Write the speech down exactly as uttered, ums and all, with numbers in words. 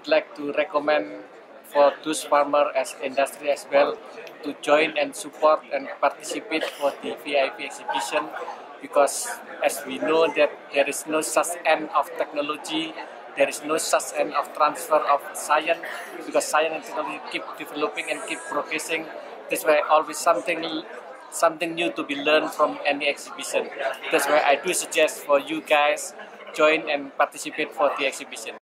like to recommend for those farmer as industry as well to join and support and participate for the V I P exhibition, because as we know that there is no such end of technology, there is no such end of transfer of science, because science and technology keep developing and keep progressing. That's why always something something new to be learned from any exhibition. That's why I do suggest for you guys join and participate for the exhibition.